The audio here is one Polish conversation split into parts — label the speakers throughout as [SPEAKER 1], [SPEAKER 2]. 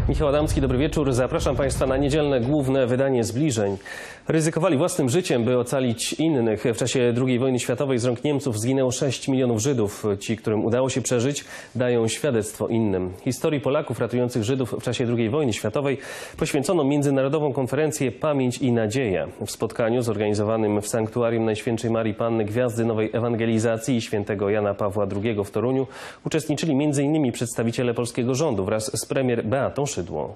[SPEAKER 1] Michał Adamski, dobry wieczór. Zapraszam Państwa na niedzielne główne wydanie Zbliżeń. Ryzykowali własnym życiem, by ocalić innych. W czasie II wojny światowej z rąk Niemców zginęło 6 milionów Żydów. Ci, którym udało się przeżyć, dają świadectwo innym. Historii Polaków ratujących Żydów w czasie II wojny światowej poświęcono międzynarodową konferencję Pamięć i Nadzieja. W spotkaniu zorganizowanym w Sanktuarium Najświętszej Marii Panny Gwiazdy Nowej Ewangelizacji i świętego Jana Pawła II w Toruniu uczestniczyli m.in. przedstawiciele polskiego rządu wraz z premier Beatą Szydło.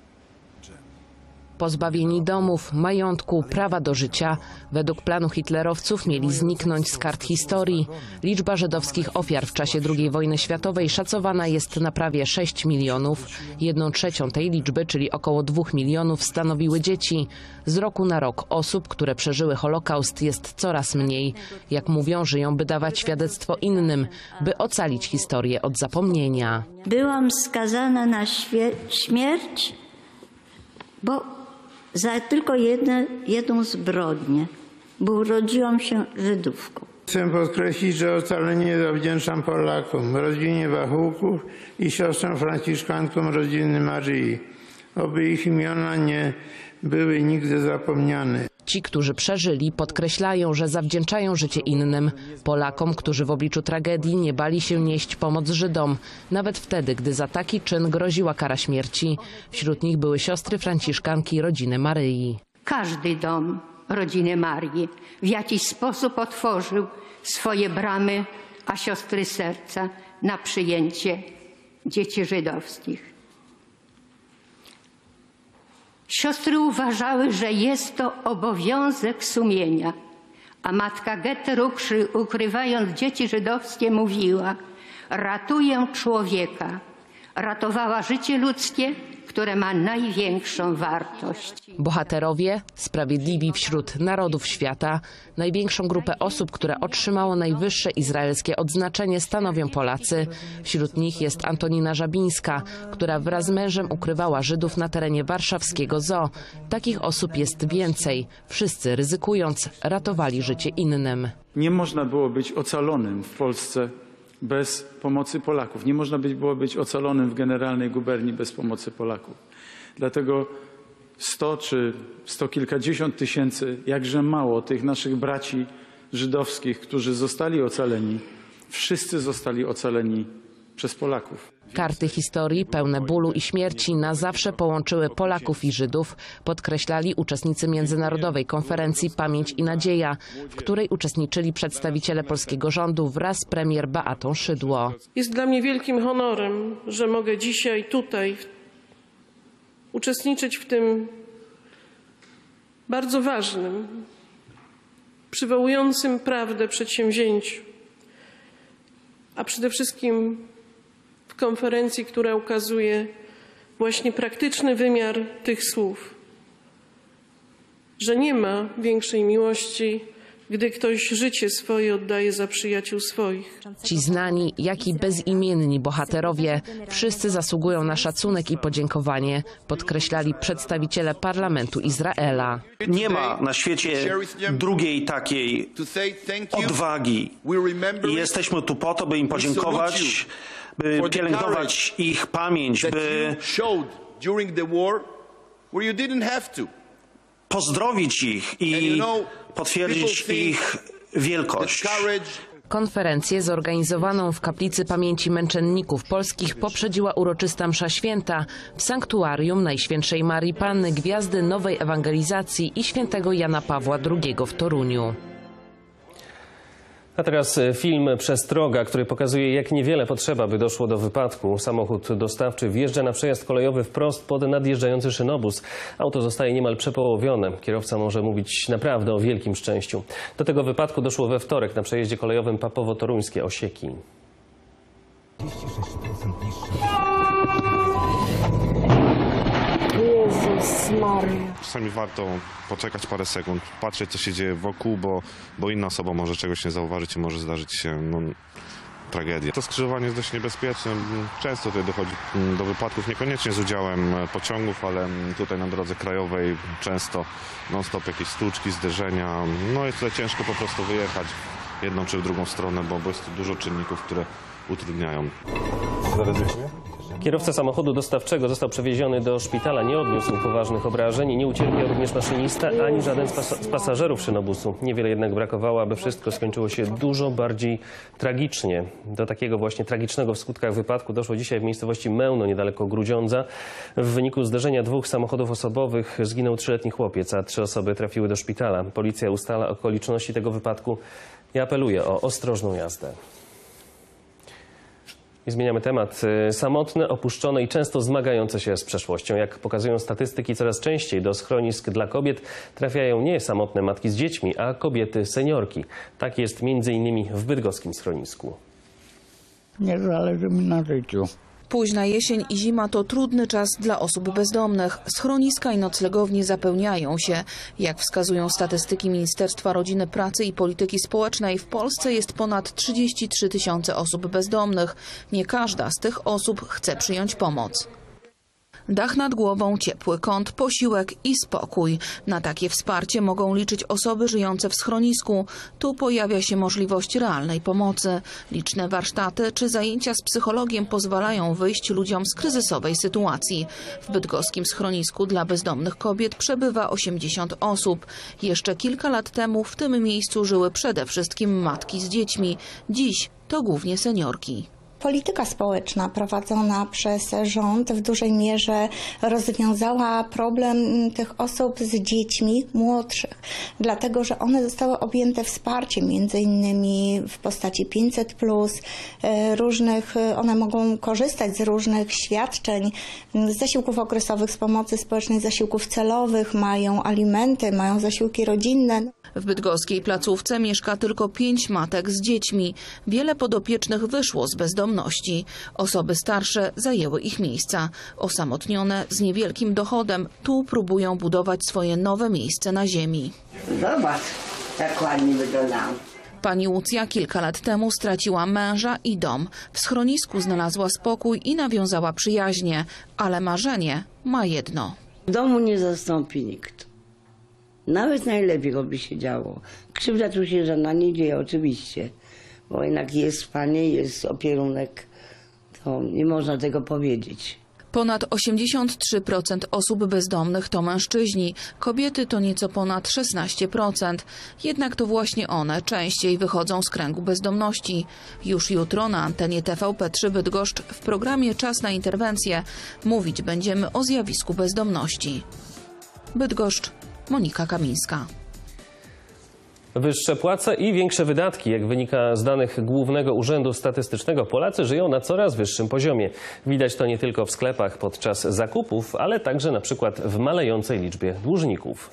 [SPEAKER 2] Pozbawieni domów, majątku, prawa do życia, według planu hitlerowców mieli zniknąć z kart historii. Liczba żydowskich ofiar w czasie II wojny światowej szacowana jest na prawie 6 milionów. 1/3 tej liczby, czyli około 2 milionów, stanowiły dzieci. Z roku na rok osób, które przeżyły Holokaust, jest coraz mniej. Jak mówią, żyją, by dawać świadectwo innym, by ocalić historię od zapomnienia.
[SPEAKER 3] Byłam skazana na śmierć, bo za tylko jedną zbrodnię, bo urodziłam się Żydówką.
[SPEAKER 4] Chcę podkreślić, że ocalenie zawdzięczam Polakom, rodzinie Wachułków i siostrom franciszkankom rodziny Maryi. Oby ich imiona nie były nigdy zapomniane.
[SPEAKER 2] Ci, którzy przeżyli, podkreślają, że zawdzięczają życie innym. Polakom, którzy w obliczu tragedii nie bali się nieść pomoc Żydom. Nawet wtedy, gdy za taki czyn groziła kara śmierci. Wśród nich były siostry franciszkanki rodziny Maryi.
[SPEAKER 5] Każdy dom rodziny Marii w jakiś sposób otworzył swoje bramy, a siostry serca na przyjęcie dzieci żydowskich. Siostry uważały, że jest to obowiązek sumienia, a matka Getter, ukrywając dzieci żydowskie, mówiła: ratuję człowieka, ratowała życie ludzkie, które ma największą wartość.
[SPEAKER 2] Bohaterowie, sprawiedliwi wśród narodów świata, największą grupę osób, które otrzymało najwyższe izraelskie odznaczenie, stanowią Polacy. Wśród nich jest Antonina Żabińska, która wraz z mężem ukrywała Żydów na terenie warszawskiego zoo. Takich osób jest więcej. Wszyscy, ryzykując, ratowali życie innym.
[SPEAKER 6] Nie można było być ocalonym w Polsce bez pomocy Polaków. Nie można było być ocalonym w Generalnej Guberni bez pomocy Polaków. Dlatego 100 czy 100 kilkadziesiąt tysięcy, jakże mało tych naszych braci żydowskich, którzy zostali ocaleni, wszyscy zostali ocaleni przez Polaków.
[SPEAKER 2] Karty historii pełne bólu i śmierci na zawsze połączyły Polaków i Żydów, podkreślali uczestnicy międzynarodowej konferencji Pamięć i Nadzieja, w której uczestniczyli przedstawiciele polskiego rządu wraz z premier Beatą Szydło.
[SPEAKER 7] Jest dla mnie wielkim honorem, że mogę dzisiaj tutaj uczestniczyć w tym bardzo ważnym, przywołującym prawdę przedsięwzięciu, a przede wszystkim w konferencji, która ukazuje właśnie praktyczny wymiar tych słów, że nie ma większej miłości, gdy ktoś życie swoje oddaje za przyjaciół swoich.
[SPEAKER 2] Ci znani, jak i bezimienni bohaterowie, wszyscy zasługują na szacunek i podziękowanie, podkreślali przedstawiciele parlamentu Izraela.
[SPEAKER 8] Nie ma na świecie drugiej takiej odwagi i jesteśmy tu po to, by im podziękować, by pielęgnować ich pamięć, by pozdrowić ich i potwierdzić ich wielkość.
[SPEAKER 2] Konferencję zorganizowaną w Kaplicy Pamięci Męczenników Polskich poprzedziła uroczysta msza święta w Sanktuarium Najświętszej Marii Panny Gwiazdy Nowej Ewangelizacji i świętego Jana Pawła II w Toruniu.
[SPEAKER 1] A teraz film Przestroga, który pokazuje, jak niewiele potrzeba, by doszło do wypadku. Samochód dostawczy wjeżdża na przejazd kolejowy wprost pod nadjeżdżający szynobus. Auto zostaje niemal przepołowione. Kierowca może mówić naprawdę o wielkim szczęściu. Do tego wypadku doszło we wtorek na przejeździe kolejowym Papowo-Toruńskie Osieki.
[SPEAKER 9] Jezus Maria.
[SPEAKER 10] Czasami warto poczekać parę sekund, patrzeć, co się dzieje wokół, bo inna osoba może czegoś nie zauważyć i może zdarzyć się tragedia. To skrzyżowanie jest dość niebezpieczne. Często tutaj dochodzi do wypadków, niekoniecznie z udziałem pociągów, ale tutaj na drodze krajowej często non-stop jakieś stłuczki, zderzenia. No jest tutaj ciężko po prostu wyjechać w jedną czy w drugą stronę, bo jest tu dużo czynników, które utrudniają.
[SPEAKER 11] Zaryzykuję?
[SPEAKER 1] Kierowca samochodu dostawczego został przewieziony do szpitala. Nie odniósł poważnych obrażeń. Nie ucierpiał również maszynista ani żaden z pasażerów szynobusu. Niewiele jednak brakowało, aby wszystko skończyło się dużo bardziej tragicznie. Do takiego właśnie tragicznego w skutkach wypadku doszło dzisiaj w miejscowości Mełno, niedaleko Grudziądza. W wyniku zderzenia dwóch samochodów osobowych zginął 3-letni chłopiec, a 3 osoby trafiły do szpitala. Policja ustala okoliczności tego wypadku i apeluje o ostrożną jazdę. I zmieniamy temat. Samotne, opuszczone i często zmagające się z przeszłością. Jak pokazują statystyki, coraz częściej do schronisk dla kobiet trafiają nie samotne matki z dziećmi, a kobiety seniorki. Tak jest m.in. w bydgoskim schronisku.
[SPEAKER 11] Nie zależy mi na życiu.
[SPEAKER 12] Późna jesień i zima to trudny czas dla osób bezdomnych. Schroniska i noclegownie zapełniają się. Jak wskazują statystyki Ministerstwa Rodziny, Pracy i Polityki Społecznej, w Polsce jest ponad 33 000 osób bezdomnych. Nie każda z tych osób chce przyjąć pomoc. Dach nad głową, ciepły kąt, posiłek i spokój. Na takie wsparcie mogą liczyć osoby żyjące w schronisku. Tu pojawia się możliwość realnej pomocy. Liczne warsztaty czy zajęcia z psychologiem pozwalają wyjść ludziom z kryzysowej sytuacji. W bydgoskim schronisku dla bezdomnych kobiet przebywa 80 osób. Jeszcze kilka lat temu w tym miejscu żyły przede wszystkim matki z dziećmi. Dziś to głównie seniorki.
[SPEAKER 13] Polityka społeczna prowadzona przez rząd w dużej mierze rozwiązała problem tych osób z dziećmi młodszych, dlatego że one zostały objęte wsparciem, między innymi w postaci 500+, one mogą korzystać z różnych świadczeń, z zasiłków okresowych, z pomocy społecznej, zasiłków celowych, mają alimenty, mają zasiłki rodzinne.
[SPEAKER 12] W bydgoskiej placówce mieszka tylko 5 matek z dziećmi. Wiele podopiecznych wyszło z bezdomności. Osoby starsze zajęły ich miejsca. Osamotnione, z niewielkim dochodem, tu próbują budować swoje nowe miejsce na ziemi.
[SPEAKER 14] Zobacz, jak ładnie wyglądałam.
[SPEAKER 12] Pani Łucja kilka lat temu straciła męża i dom. W schronisku znalazła spokój i nawiązała przyjaźnie. Ale marzenie ma jedno.
[SPEAKER 14] W domu nie zastąpi nikt. Nawet najlepiej by się działo. Krzywda tu się żadna nie dzieje, oczywiście. Bo jednak jest Panie, jest opierunek. To nie można tego powiedzieć.
[SPEAKER 12] Ponad 83% osób bezdomnych to mężczyźni. Kobiety to nieco ponad 16%. Jednak to właśnie one częściej wychodzą z kręgu bezdomności. Już jutro na antenie TVP3 Bydgoszcz w programie Czas na interwencję mówić będziemy o zjawisku bezdomności. Bydgoszcz, Monika Kamińska.
[SPEAKER 1] Wyższe płace i większe wydatki. Jak wynika z danych Głównego Urzędu Statystycznego, Polacy żyją na coraz wyższym poziomie. Widać to nie tylko w sklepach podczas zakupów, ale także na przykład w malejącej liczbie dłużników.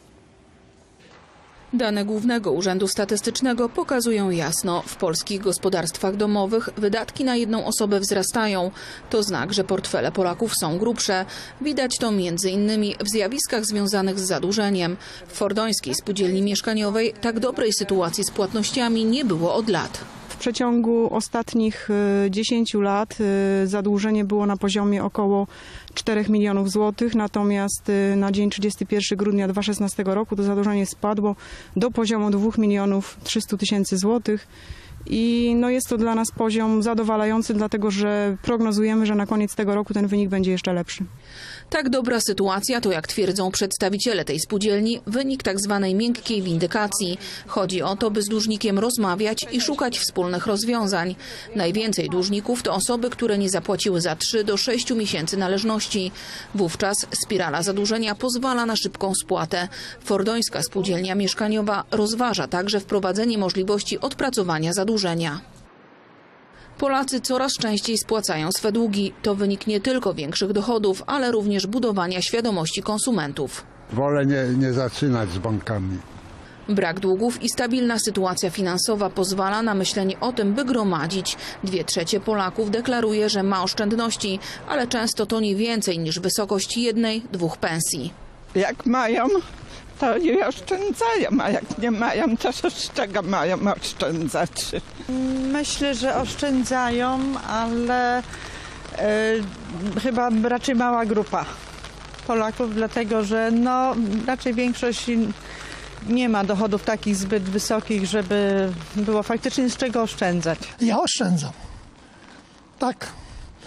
[SPEAKER 12] Dane Głównego Urzędu Statystycznego pokazują jasno, w polskich gospodarstwach domowych wydatki na jedną osobę wzrastają. To znak, że portfele Polaków są grubsze. Widać to m.in. w zjawiskach związanych z zadłużeniem. W Fordońskiej Spółdzielni Mieszkaniowej tak dobrej sytuacji z płatnościami nie było od lat.
[SPEAKER 15] W przeciągu ostatnich 10 lat zadłużenie było na poziomie około 4 milionów złotych, natomiast na dzień 31 grudnia 2016 roku to zadłużenie spadło do poziomu 2 milionów 300 tysięcy złotych. I jest to dla nas poziom zadowalający, dlatego że prognozujemy, że na koniec tego roku ten wynik będzie jeszcze lepszy.
[SPEAKER 12] Tak dobra sytuacja to, jak twierdzą przedstawiciele tej spółdzielni, wynik tzw. miękkiej windykacji. Chodzi o to, by z dłużnikiem rozmawiać i szukać wspólnych rozwiązań. Najwięcej dłużników to osoby, które nie zapłaciły za 3 do 6 miesięcy należności. Wówczas spirala zadłużenia pozwala na szybką spłatę. Fordońska Spółdzielnia Mieszkaniowa rozważa także wprowadzenie możliwości odpracowania zadłużenia. Polacy coraz częściej spłacają swe długi. To wynik nie tylko większych dochodów, ale również budowania świadomości konsumentów.
[SPEAKER 11] Wolę nie zaczynać z bankami.
[SPEAKER 12] Brak długów i stabilna sytuacja finansowa pozwala na myślenie o tym, by gromadzić. 2/3 Polaków deklaruje, że ma oszczędności, ale często to nie więcej niż wysokość 1-2 pensji.
[SPEAKER 16] Jak mają, to nie oszczędzają, a jak nie mają, to z czego mają oszczędzać?
[SPEAKER 17] Myślę, że oszczędzają, ale chyba raczej mała grupa Polaków, dlatego że raczej większość nie ma dochodów takich zbyt wysokich, żeby było faktycznie z czego oszczędzać.
[SPEAKER 18] Ja oszczędzam. Tak.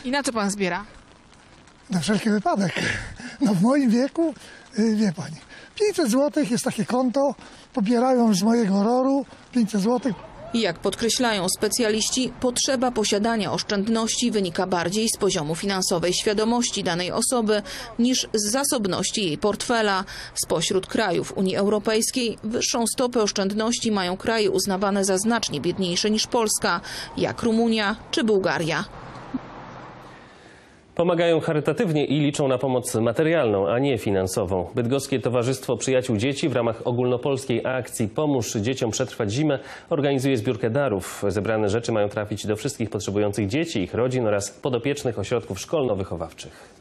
[SPEAKER 18] I na co pan zbiera?
[SPEAKER 19] Na wszelki wypadek. No w moim wieku, wie pani, 500 zł jest takie konto, pobierają z mojego ROR-u 500 zł.
[SPEAKER 12] Jak podkreślają specjaliści, potrzeba posiadania oszczędności wynika bardziej z poziomu finansowej świadomości danej osoby niż z zasobności jej portfela. Spośród krajów Unii Europejskiej wyższą stopę oszczędności mają kraje uznawane za znacznie biedniejsze niż Polska, jak Rumunia czy Bułgaria.
[SPEAKER 1] Pomagają charytatywnie i liczą na pomoc materialną, a nie finansową. Bydgoskie Towarzystwo Przyjaciół Dzieci w ramach ogólnopolskiej akcji Pomóż dzieciom przetrwać zimę organizuje zbiórkę darów. Zebrane rzeczy mają trafić do wszystkich potrzebujących dzieci, ich rodzin oraz podopiecznych ośrodków szkolno-wychowawczych.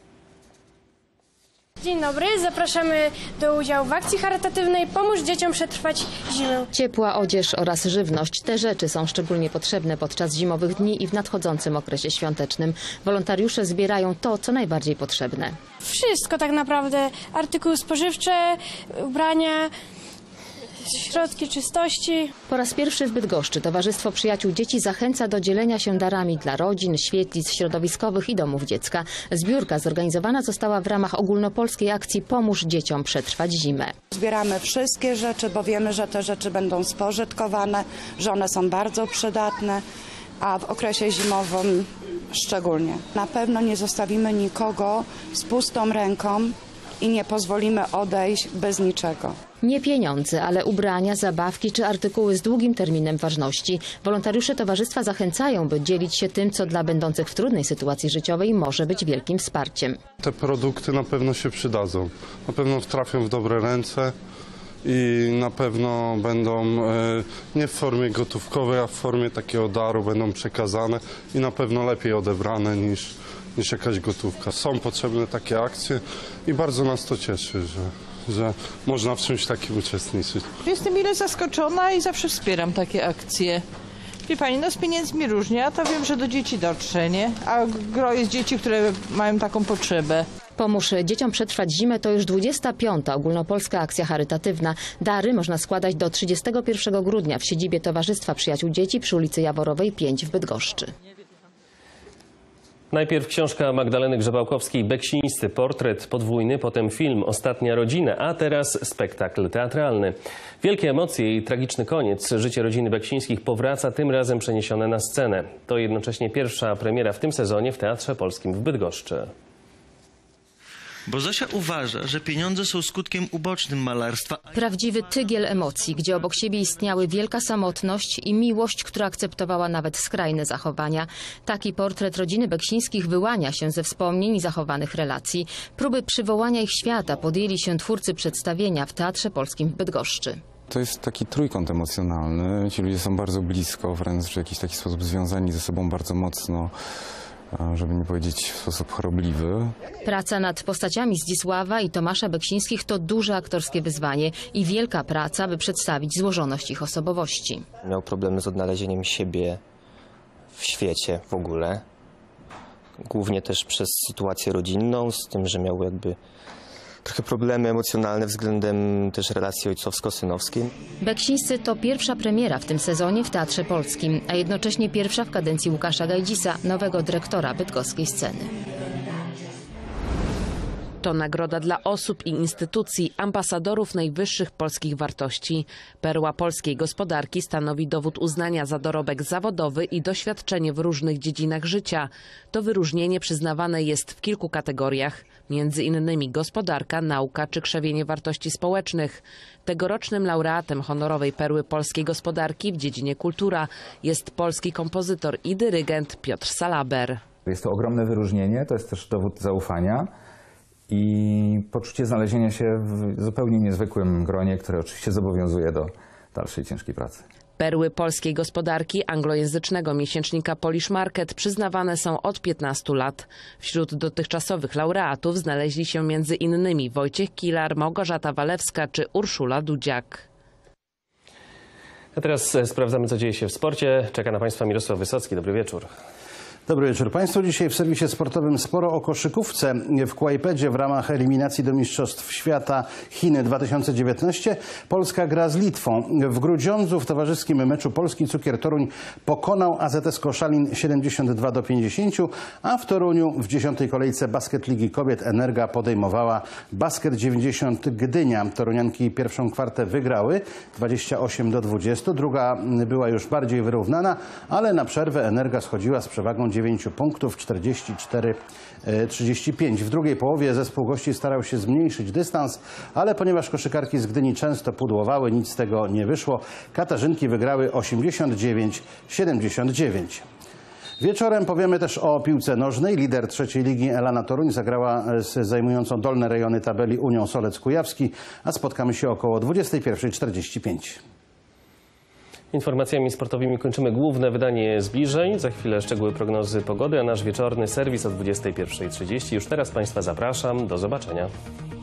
[SPEAKER 20] Dzień dobry, zapraszamy do udziału w akcji charytatywnej Pomóż dzieciom przetrwać zimę.
[SPEAKER 21] Ciepła odzież oraz żywność. Te rzeczy są szczególnie potrzebne podczas zimowych dni i w nadchodzącym okresie świątecznym. Wolontariusze zbierają to, co najbardziej potrzebne.
[SPEAKER 20] Wszystko tak naprawdę, artykuły spożywcze, ubrania, środki czystości.
[SPEAKER 21] Po raz pierwszy w Bydgoszczy Towarzystwo Przyjaciół Dzieci zachęca do dzielenia się darami dla rodzin, świetlic środowiskowych i domów dziecka. Zbiórka zorganizowana została w ramach ogólnopolskiej akcji Pomóż dzieciom przetrwać zimę.
[SPEAKER 22] Zbieramy wszystkie rzeczy, bo wiemy, że te rzeczy będą spożytkowane, że one są bardzo przydatne, a w okresie zimowym szczególnie. Na pewno nie zostawimy nikogo z pustą ręką i nie pozwolimy odejść bez niczego.
[SPEAKER 21] Nie pieniądze, ale ubrania, zabawki czy artykuły z długim terminem ważności. Wolontariusze towarzystwa zachęcają, by dzielić się tym, co dla będących w trudnej sytuacji życiowej może być wielkim wsparciem.
[SPEAKER 23] Te produkty na pewno się przydadzą. Na pewno trafią w dobre ręce i na pewno będą nie w formie gotówkowej, a w formie takiego daru będą przekazane i na pewno lepiej odebrane niż jakaś gotówka. Są potrzebne takie akcje i bardzo nas to cieszy, że można w czymś takim uczestniczyć.
[SPEAKER 17] Jestem mile zaskoczona i zawsze wspieram takie akcje. Wie pani, no z pieniędzmi różnie, a to wiem, że do dzieci dotrze, nie? A gro jest dzieci, które mają taką potrzebę.
[SPEAKER 21] Pomóż dzieciom przetrwać zimę to już 25. ogólnopolska akcja charytatywna. Dary można składać do 31 grudnia w siedzibie Towarzystwa Przyjaciół Dzieci przy ulicy Jaworowej 5 w Bydgoszczy.
[SPEAKER 1] Najpierw książka Magdaleny Grzebałkowskiej Beksińscy, portret podwójny, potem film Ostatnia rodzina, a teraz spektakl teatralny. Wielkie emocje i tragiczny koniec. Życie rodziny Beksińskich powraca, tym razem przeniesione na scenę. To jednocześnie pierwsza premiera w tym sezonie w Teatrze Polskim w Bydgoszczy.
[SPEAKER 24] Bo Zosia uważa, że pieniądze są skutkiem ubocznym malarstwa.
[SPEAKER 21] Prawdziwy tygiel emocji, gdzie obok siebie istniały wielka samotność i miłość, która akceptowała nawet skrajne zachowania. Taki portret rodziny Beksińskich wyłania się ze wspomnień i zachowanych relacji. Próby przywołania ich świata podjęli się twórcy przedstawienia w Teatrze Polskim w Bydgoszczy.
[SPEAKER 25] To jest taki trójkąt emocjonalny. Ci ludzie są bardzo blisko, wręcz w jakiś taki sposób związani ze sobą bardzo mocno, żeby nie powiedzieć w sposób chorobliwy.
[SPEAKER 21] Praca nad postaciami Zdzisława i Tomasza Beksińskich to duże aktorskie wyzwanie i wielka praca, by przedstawić złożoność ich osobowości.
[SPEAKER 26] Miał problemy z odnalezieniem siebie w świecie w ogóle. Głównie też przez sytuację rodzinną, z tym, że miał jakby trochę problemy emocjonalne względem też relacji ojcowsko-synowskiej.
[SPEAKER 21] Beksińscy to pierwsza premiera w tym sezonie w Teatrze Polskim, a jednocześnie pierwsza w kadencji Łukasza Gajdzisa, nowego dyrektora bydgoskiej sceny. To nagroda dla osób i instytucji, ambasadorów najwyższych polskich wartości. Perła polskiej gospodarki stanowi dowód uznania za dorobek zawodowy i doświadczenie w różnych dziedzinach życia. To wyróżnienie przyznawane jest w kilku kategoriach, między innymi gospodarka, nauka czy krzewienie wartości społecznych. Tegorocznym laureatem honorowej Perły polskiej gospodarki w dziedzinie kultura jest polski kompozytor i dyrygent Piotr Salaber.
[SPEAKER 27] Jest to ogromne wyróżnienie, to jest też dowód zaufania i poczucie znalezienia się w zupełnie niezwykłym gronie, które oczywiście zobowiązuje do dalszej ciężkiej pracy.
[SPEAKER 21] Perły polskiej gospodarki anglojęzycznego miesięcznika Polish Market przyznawane są od 15 lat. Wśród dotychczasowych laureatów znaleźli się między innymi Wojciech Kilar, Małgorzata Walewska czy Urszula Dudziak.
[SPEAKER 1] A teraz sprawdzamy, co dzieje się w sporcie. Czeka na Państwa Mirosław Wysocki. Dobry wieczór.
[SPEAKER 3] Dobry wieczór Państwu. Dzisiaj w serwisie sportowym sporo o koszykówce. W Kłajpedzie w ramach eliminacji do Mistrzostw Świata Chiny 2019 Polska gra z Litwą. W Grudziądzu w towarzyskim meczu polski Cukier Toruń pokonał AZS Koszalin 72-50, a w Toruniu w 10. kolejce Basket Ligi Kobiet Energa podejmowała Basket 90 Gdynia. Torunianki pierwszą kwartę wygrały 28-20, druga była już bardziej wyrównana, ale na przerwę Energa schodziła z przewagą 9 punktów 44-35. W drugiej połowie zespół gości starał się zmniejszyć dystans, ale ponieważ koszykarki z Gdyni często pudłowały, nic z tego nie wyszło. Katarzynki wygrały 89-79. Wieczorem powiemy też o piłce nożnej. Lider trzeciej ligi Elana Toruń zagrała z zajmującą dolne rejony tabeli Unią Solec Kujawski, a spotkamy się około 21:45.
[SPEAKER 1] Informacjami sportowymi kończymy główne wydanie Zbliżeń. Za chwilę szczegóły prognozy pogody, a nasz wieczorny serwis o 21:30. Już teraz Państwa zapraszam. Do zobaczenia.